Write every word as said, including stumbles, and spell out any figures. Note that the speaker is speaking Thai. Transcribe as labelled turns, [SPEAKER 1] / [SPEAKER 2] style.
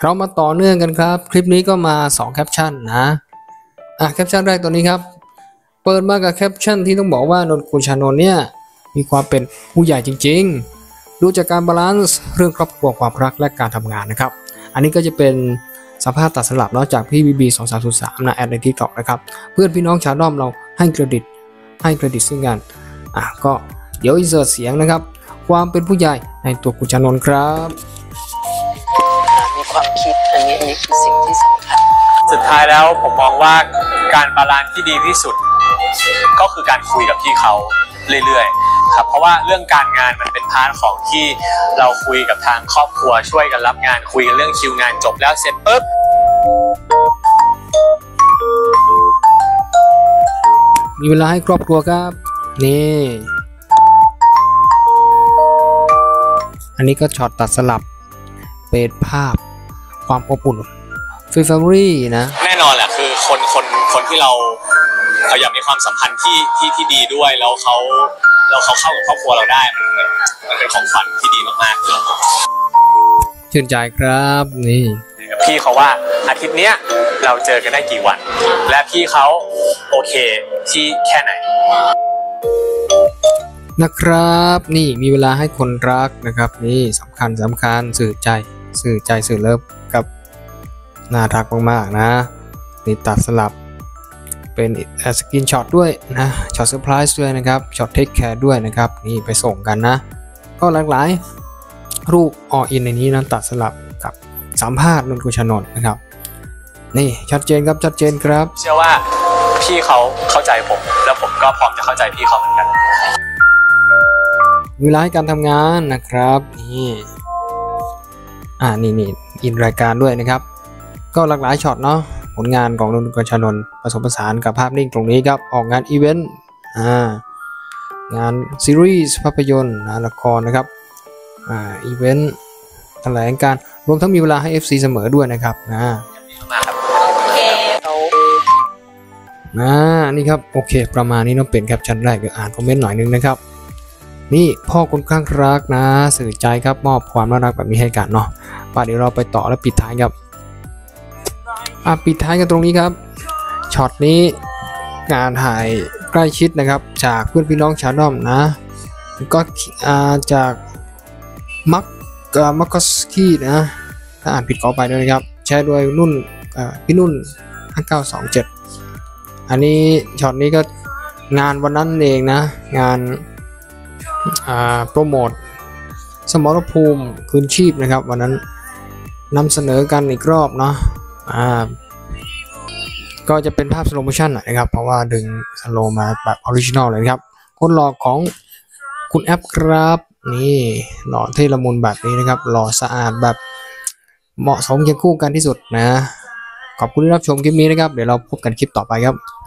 [SPEAKER 1] เรามาต่อเนื่องกันครับคลิปนี้ก็มาสองแคปชั่นนะอ่ะแคปชั่นแรกตัวนี้ครับเปิดมากับแคปชั่นที่ต้องบอกว่านนกุลชานนท์เนี่ยมีความเป็นผู้ใหญ่จริงๆดูจากการบาลานซ์เรื่องครอบครัวความรักและการทำงานนะครับอันนี้ก็จะเป็นสัมภาษณ์ตัดสลับเนาะจากพี่บีบีสองสามศูนย์สามนะแอดในทิกตอกนะครับเพื่อนพี่น้องชาวด้อมเราให้เครดิตให้เครดิตซึ่งกันอ่ะก็เดี๋ยวอินเสิร์ตเสียงนะครับความเป็นผู้ใหญ่ในตัวกุลชานนท์ครับ
[SPEAKER 2] มีความคิดอันนี้อันนี้คือสิ่งที่สำคัญ
[SPEAKER 3] สุดท้ายแล้วผมมองว่าการบาลานซ์ที่ดีที่สุดก็คือการคุยกับพี่เขาเรื่อยๆครับเพราะว่าเรื่องการงานมันเป็นพาร์ทของที่เราคุยกับทางครอบครัวช่วยกันรับงานคุยกันเรื่องคิวงานจบแล้วเสร็จปุ๊บ
[SPEAKER 1] มีเวลาให้ครอบครัวครับนี่อันนี้ก็ช็อตตัดสลับเป็นภาพความอบอุ่นฟรีแฟมิลี่นะ
[SPEAKER 3] แน่นอนแหละคือคนคนคนที่เราเขาอยากมีความสัมพันธ์ที่ที่ที่ดีด้วยแล้วเขาแล้วเขาเข้ากับครอบครัวเราได้มันมันเป็นของขวัญที่ดีมากๆเลย
[SPEAKER 1] ชื่นใจครับนี่
[SPEAKER 3] พี่เขาว่าอาทิตย์เนี้ยเราเจอกันได้กี่วันและพี่เขาโอเคที่แค่ไหน
[SPEAKER 1] นะครับนี่มีเวลาให้คนรักนะครับนี่สำคัญสำคัญสื่อใจสื่อใจสื่อเลิฟกับน่ารักมากๆนะนี่ตัดสลับเป็นสกินช็อตด้วยนะช็อตเซอร์ไพรส์ด้วยนะครับช็อตเทคแคร์ด้วยนะครับนี่ไปส่งกันนะก็หลากหลายรูปออินในนี้นะตัดสลับกับสัมภาษณ์นนกุลชานนท์นะครับนี่ชัดเจนครับชัดเจนครับ
[SPEAKER 3] เชื่อว่าพี่เขาเข้าใจผมแล้วผมก็พร้อมจะเข้าใจพี่เขาเหมือนกัน
[SPEAKER 1] เวลาให้การทำงานนะครับนี่อ่านี่นี่อินรายการด้วยนะครับก็หลากหลายช็อตเนาะผลงานของนนกุลชานนท์ผสมผสานกับภาพนิ่งตรงนี้ครับออกงานอีเวนต์อ่างานซีรีส์ภาพยนตร์นะละครนะครับอ่าอีเวนต์แถลงการรวมทั้งมีเวลาให้ เอฟ ซี เสมอด้วยนะครับนะอ่านี่ครับโอเคประมาณนี้ต้องเป็นแคปชั่นแรกเดี๋ยวอ่านคอมเมนต์หน่อยนึงนะครับนี่พ่อคนข้างรักนะสื่อใจครับมอบความน่ารักแบบนี้ให้กันเนาะป่ะเดี๋ยวเราไปต่อแล้วปิดท้ายครับอ่ะปิดท้ายกันตรงนี้ครับช็อตนี้งานถ่ายใกล้ชิดนะครับจากเพื่อนพี่น้องชาวด้อมนะก็อ่าจากมักมักกอสกี้นะถ้าอ่านผิดขอไปด้วยนะครับแชร์โดยนุ่นพี่นุ่นห้าเก้าสองเจ็ดอันนี้ช็อตนี้ก็งานวันนั้นเองนะงานโปรโมทสมรภูมิคืนชีพนะครับวันนั้นนำเสนอกันอีกรอบเนาะอ่าก็จะเป็นภาพสโลโมชั่นนะครับเพราะว่าดึงสโลมาแบบออริจินอลเลยครับคนหล่อของคุณแอปครับนี่หล่อเท่ละมุนแบบนี้นะครับหล่อสะอาดแบบเหมาะสมเคียงคู่กันที่สุดนะขอบคุณที่รับชมคลิปนี้นะครับเดี๋ยวเราพบกันคลิปต่อไปครับ